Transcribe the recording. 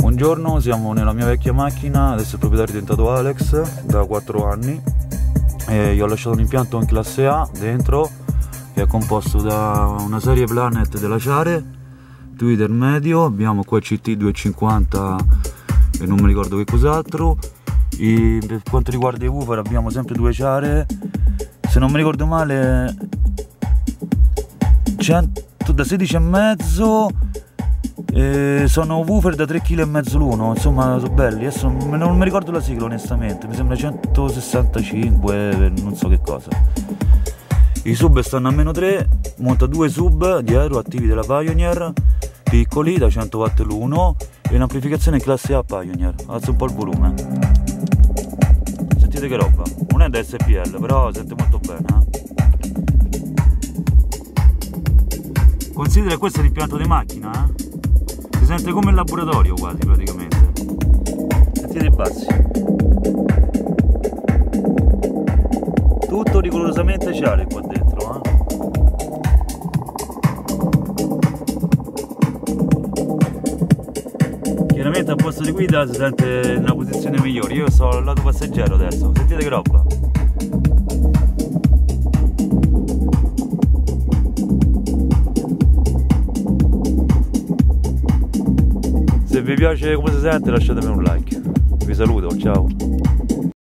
Buongiorno, siamo nella mia vecchia macchina, adesso il proprietario è diventato Alex da 4 anni e gli ho lasciato un impianto in classe A dentro che è composto da una serie Planet della Ciare, tweeter medio, abbiamo qua il CT250 e non mi ricordo che cos'altro. Per quanto riguarda i woofer abbiamo sempre 2 Ciare, se non mi ricordo male 100 da 16,5, sono woofer da 3,5 kg l'uno, insomma sono belli. Adesso non mi ricordo la sigla onestamente, mi sembra 165, non so che cosa. I sub stanno a -3, monta 2 sub dietro attivi della Pioneer, piccoli da 100 watt l'uno e un'amplificazione classe A Pioneer. Alzo un po' il volume, sentite che roba, non è da SPL però sente molto bene, Considera questo è l'impianto di macchina, si sente come il laboratorio quasi praticamente. Sentite i bassi. Tutto rigorosamente Ciare qua dentro, Chiaramente al posto di guida si sente in una posizione migliore. Io sto al lato passeggero adesso, sentite che roba. Se vi piace come si sente lasciatemi un like. Vi saluto, ciao.